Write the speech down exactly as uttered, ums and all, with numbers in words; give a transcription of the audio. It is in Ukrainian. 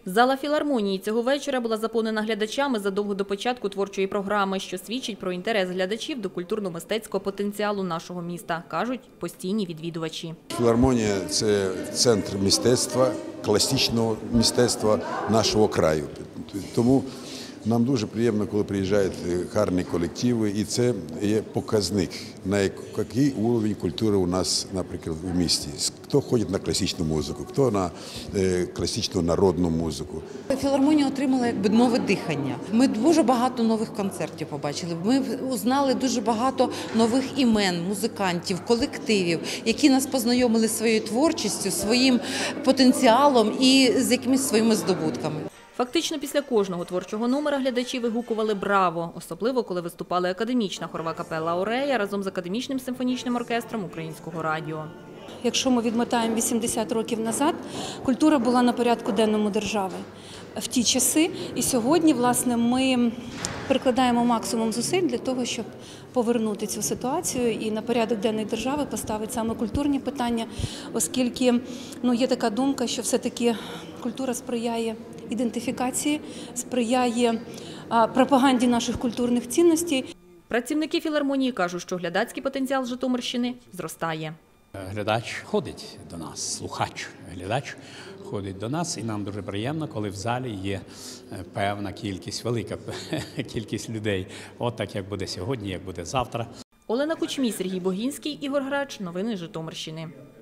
Зала філармонії цього вечора була заповнена глядачами задовго до початку творчої програми, що свідчить про інтерес глядачів до культурно-мистецького потенціалу нашого міста, кажуть постійні відвідувачі. Філармонія – це центр мистецтва, класичного мистецтва нашого краю. Тому нам дуже приємно, коли приїжджають гарні колективи, і це є показник, на який рівень культури у нас, наприклад, у місті. Хто ходить на класичну музику, хто на класичну народну музику. Філармонія отримала якби нове дихання. Ми дуже багато нових концертів побачили. Ми узнали дуже багато нових імен, музикантів, колективів, які нас познайомили зі своєю творчістю, своїм потенціалом і з якимись своїми здобутками. Фактично після кожного творчого номера глядачі вигукували «Браво!», особливо коли виступала академічна хорова капелла «Орея» разом з академічним симфонічним оркестром Українського радіо. Якщо ми відмотаємо вісімдесят років назад, культура була на порядку денному держави в ті часи. І сьогодні, власне, ми прикладаємо максимум зусиль для того, щоб повернути цю ситуацію і на порядок денний держави поставити саме культурні питання, оскільки ну, є така думка, що все-таки культура сприяє ідентифікації, сприяє а, пропаганді наших культурних цінностей. Працівники філармонії кажуть, що глядацький потенціал Житомирщини зростає. Глядач ходить до нас, слухач, глядач ходить до нас, і нам дуже приємно, коли в залі є певна кількість, велика кількість людей. От так, як буде сьогодні, як буде завтра. Олена Кучмій, Сергій Богінський, Ігор Грач. Новини Житомирщини.